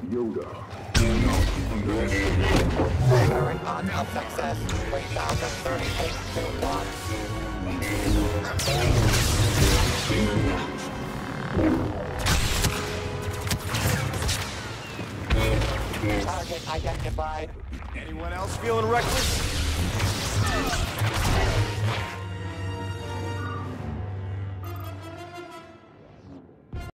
Yoda. Underestimated. Current odds of success, 3,038 to 1. Target identified. Anyone else feeling reckless?